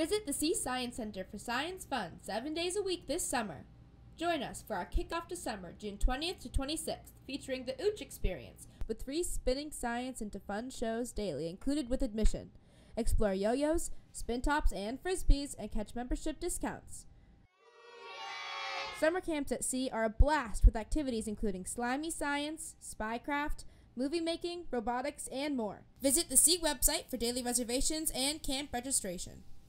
Visit the Sea Science Center for science fun 7 days a week this summer. Join us for our kickoff to summer, June 20th to 26th, featuring the OOCH Experience, with 3 spinning science into fun shows daily, included with admission. Explore yo-yos, spin tops, and frisbees, and catch membership discounts. Summer camps at sea are a blast with activities including slimy science, spycraft, movie making, robotics, and more. Visit the Sea website for daily reservations and camp registration.